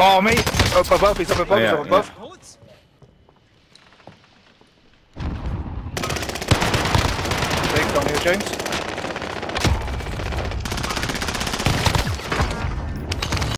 Oh, me! Up above, he's up above, he's up above. James, on here, James.